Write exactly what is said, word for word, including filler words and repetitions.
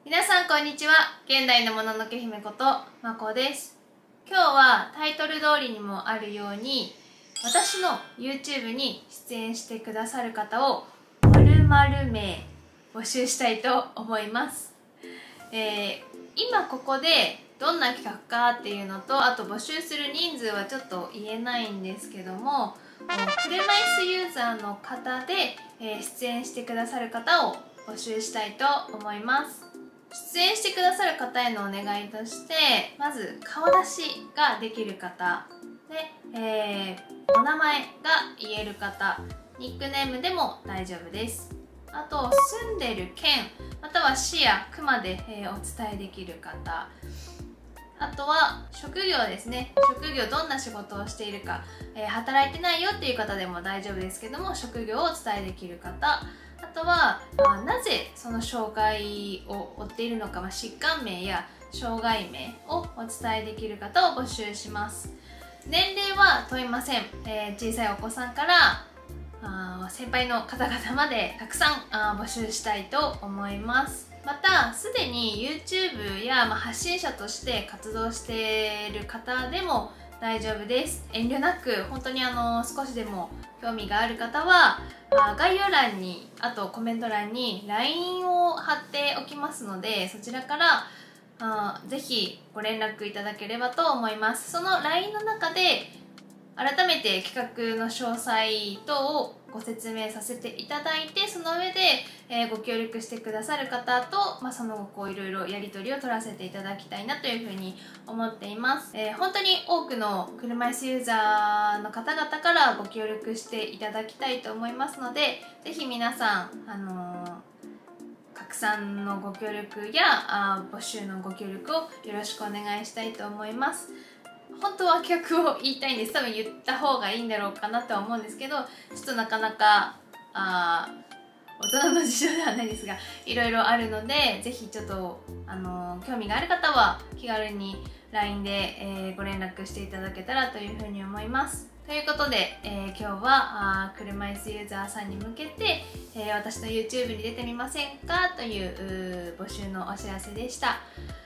皆さんこんにちは。現代のもののけ姫ことまこです。今日はタイトル通りにもあるように、私の YouTube に出演してくださる方を〇〇名募集したいと思います。えー、今ここでどんな企画かっていうのと、あと募集する人数はちょっと言えないんですけども、車椅子ユーザーの方で、えー、出演してくださる方を募集したいと思います。出演してくださる方へのお願いとして、まず顔出しができる方で、えー、お名前が言える方、ニックネームでも大丈夫です。あと住んでる県または市や区まで、えー、お伝えできる方、あとは職業ですね。職業どんな仕事をしているか、えー、働いてないよっていう方でも大丈夫ですけども、職業をお伝えできる方、あとは、まあ、なぜその障害を負っているのか、まあ、疾患名や障害名をお伝えできる方を募集します。年齢は問いません。えー、小さいお子さんからあ先輩の方々までたくさんあ募集したいと思います。またすでに YouTube や、まあ、発信者として活動している方でも大丈夫です。遠慮なく本当にあの少しでも興味がある方はあ概要欄に、あとコメント欄に ライン を貼っておきますので、そちらからあぜひご連絡いただければと思います。その ライン の中で改めて企画の詳細等をご説明させていただいて、その上で、えー、ご協力してくださる方と、まあ、その後こういろいろやり取りを取らせていただきたいなというふうに思っています。えー、本当に多くの車椅子ユーザーの方々からご協力していただきたいと思いますので、ぜひ皆さん、あのー、拡散のご協力やあ募集のご協力をよろしくお願いしたいと思います。本当は企画を言いたいんです。多分言った方がいいんだろうかなとは思うんですけど、ちょっとなかなかあ大人の事情ではないですが、いろいろあるので、ぜひちょっと、あのー、興味がある方は気軽に ライン で、えー、ご連絡していただけたらというふうに思います。ということで、えー、今日はあ車椅子ユーザーさんに向けて、えー、私の YouTube に出てみませんかという募集のお知らせでした。